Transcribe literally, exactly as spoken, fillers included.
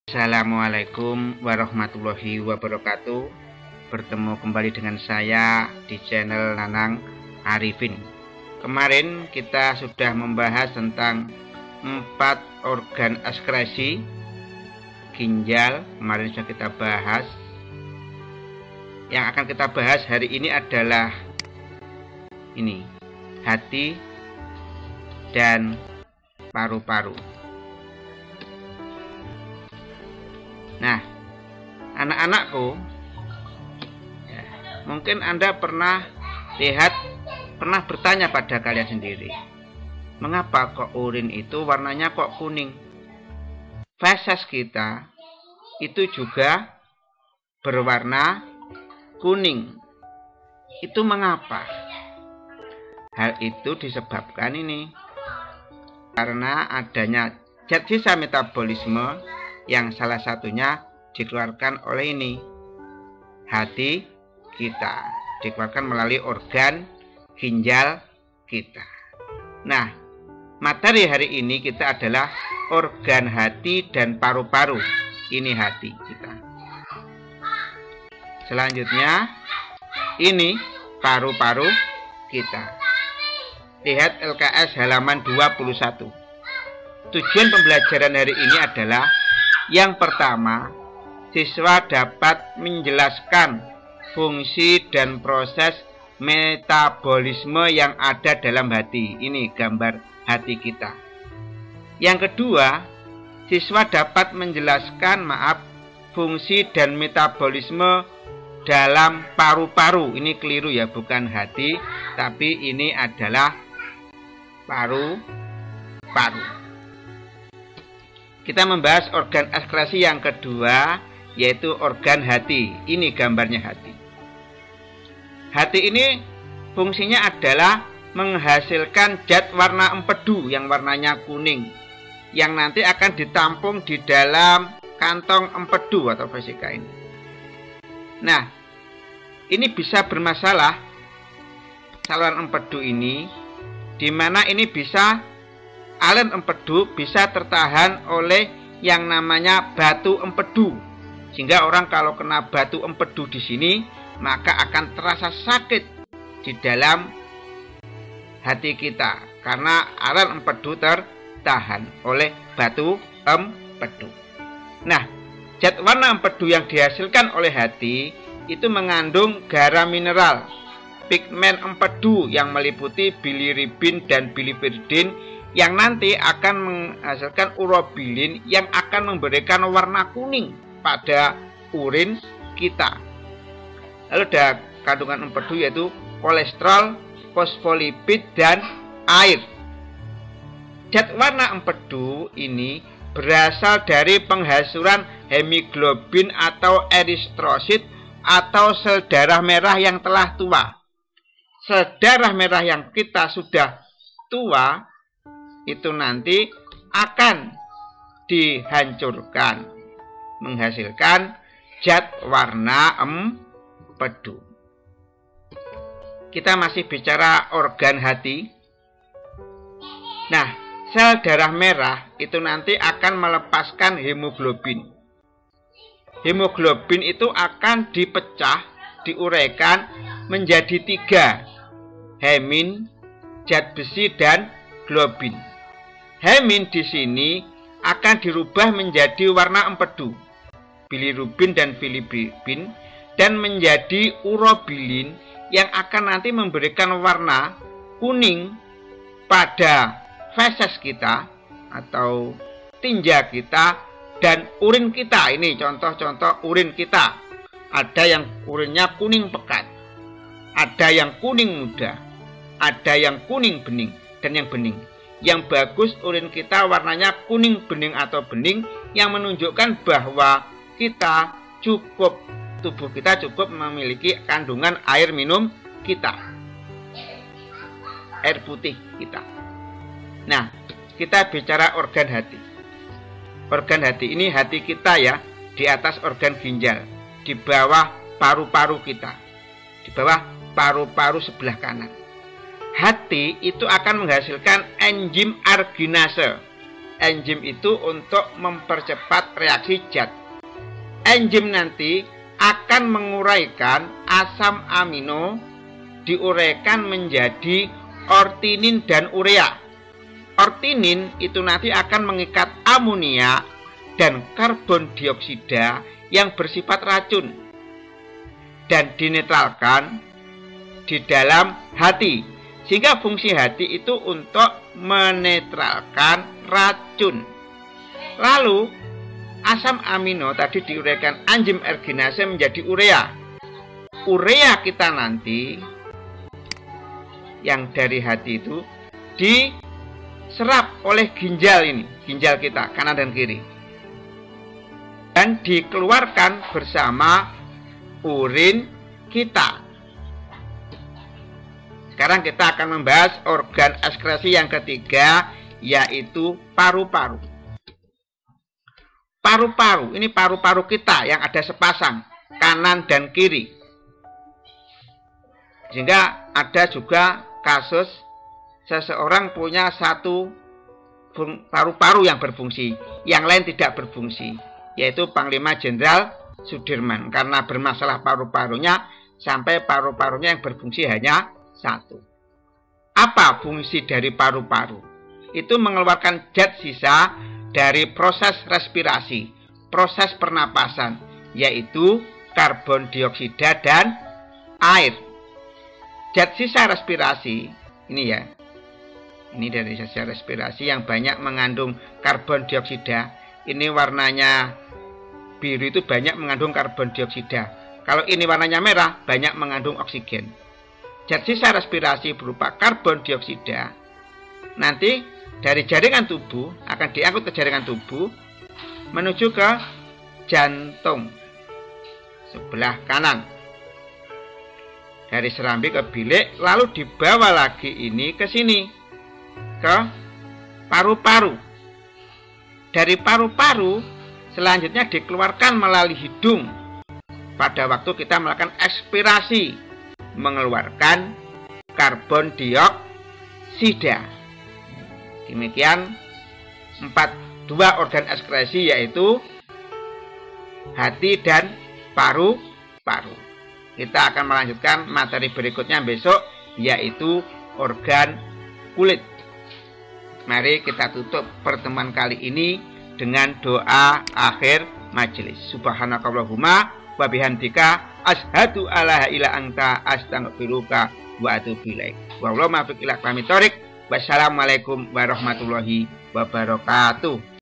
Assalamualaikum warahmatullahi wabarakatuh. Bertemu kembali dengan saya di channel Nanang Arifin. Kemarin kita sudah membahas tentang empat organ ekskresi ginjal. Kemarin sudah kita bahas. Yang akan kita bahas hari ini adalah ini, hati dan paru-paru. Nah, anak-anakku, ya, mungkin Anda pernah lihat, pernah bertanya pada kalian sendiri, mengapa kok urin itu warnanya kok kuning? Feses kita itu juga berwarna kuning. Itu mengapa? Hal itu disebabkan ini karena adanya zat sisa metabolisme yang salah satunya dikeluarkan oleh ini, hati kita, dikeluarkan melalui organ ginjal kita. Nah, materi hari ini kita adalah organ hati dan paru-paru. Ini hati kita. Selanjutnya, ini paru-paru kita. Lihat L K S halaman dua puluh satu. Tujuan pembelajaran hari ini adalah yang pertama, siswa dapat menjelaskan fungsi dan proses metabolisme yang ada dalam hati. Ini gambar hati kita. Yang kedua, siswa dapat menjelaskan, maaf, fungsi dan metabolisme dalam paru-paru. Ini keliru ya, bukan hati, tapi ini adalah paru-paru. Kita membahas organ ekskresi yang kedua, yaitu organ hati. Ini gambarnya hati. Hati ini fungsinya adalah menghasilkan zat warna empedu yang warnanya kuning, yang nanti akan ditampung di dalam kantong empedu atau vesika ini. Nah, ini bisa bermasalah saluran empedu ini, di mana ini bisa alen empedu bisa tertahan oleh yang namanya batu empedu, sehingga orang kalau kena batu empedu di sini maka akan terasa sakit di dalam hati kita karena alen empedu tertahan oleh batu empedu. Nah, zat warna empedu yang dihasilkan oleh hati itu mengandung garam mineral, pigmen empedu yang meliputi bilirubin dan bilipiridin, yang nanti akan menghasilkan urobilin yang akan memberikan warna kuning pada urin kita. Lalu ada kandungan empedu yaitu kolesterol, fosfolipid, dan air. Zat warna empedu ini berasal dari penghasuran hemoglobin atau eritrosit atau sel darah merah yang telah tua. Sel darah merah yang kita sudah tua itu nanti akan dihancurkan, menghasilkan zat warna empedu. Kita masih bicara organ hati. Nah, sel darah merah itu nanti akan melepaskan hemoglobin. Hemoglobin itu akan dipecah, diuraikan menjadi tiga, hemin, zat besi, dan globin. Hemin di sini akan dirubah menjadi warna empedu, bilirubin dan bilirubin, dan menjadi urobilin yang akan nanti memberikan warna kuning pada feses kita atau tinja kita dan urin kita. Ini contoh-contoh urin kita. Ada yang urinnya kuning pekat, ada yang kuning muda, ada yang kuning bening, dan yang bening. Yang bagus urin kita warnanya kuning bening atau bening, yang menunjukkan bahwa kita cukup, tubuh kita cukup memiliki kandungan air minum kita, air putih kita. Nah, kita bicara organ hati. Organ hati ini hati kita ya, di atas organ ginjal, di bawah paru-paru kita, di bawah paru-paru sebelah kanan. Hati itu akan menghasilkan enzim arginase. enzim itu untuk mempercepat reaksi zat. Enzim nanti akan menguraikan asam amino, diuraikan menjadi ortinin dan urea. Ortinin itu nanti akan mengikat amonia dan karbon dioksida yang bersifat racun dan dinetralkan di dalam hati, sehingga fungsi hati itu untuk menetralkan racun. Lalu asam amino tadi diuraikan enzim erginase menjadi urea. Urea kita nanti yang dari hati itu diserap oleh ginjal ini, ginjal kita kanan dan kiri, dan dikeluarkan bersama urin kita. Sekarang kita akan membahas organ ekskresi yang ketiga, yaitu paru-paru. Paru-paru, ini paru-paru kita yang ada sepasang, kanan dan kiri. Sehingga ada juga kasus seseorang punya satu paru-paru yang berfungsi, yang lain tidak berfungsi, yaitu Panglima Jenderal Sudirman, karena bermasalah paru-parunya sampai paru-parunya yang berfungsi hanya satu. Apa fungsi dari paru-paru? Itu mengeluarkan zat sisa dari proses respirasi, proses pernapasan, yaitu karbon dioksida dan air. Zat sisa respirasi ini ya, ini dari sisa respirasi yang banyak mengandung karbon dioksida. Ini warnanya biru itu banyak mengandung karbon dioksida. Kalau ini warnanya merah, banyak mengandung oksigen. Zat sisa respirasi berupa karbon dioksida nanti dari jaringan tubuh akan diangkut ke jaringan tubuh menuju ke jantung sebelah kanan, dari serambi ke bilik, lalu dibawa lagi ini ke sini, ke paru-paru. Dari paru-paru selanjutnya dikeluarkan melalui hidung pada waktu kita melakukan ekspirasi, mengeluarkan karbon dioksida. Demikian empat dua organ ekskresi, yaitu hati dan paru-paru. Kita akan melanjutkan materi berikutnya besok, yaitu organ kulit. Mari kita tutup pertemuan kali ini dengan doa akhir majelis. Subhanakallahumma wa bihamdika asyhadu alla ilaha illa anta astaghfiruka wa atubu ilaik. Wallahu muwaffiq ila aqwamit thoriq. Wassalamualaikum warahmatullahi wabarakatuh.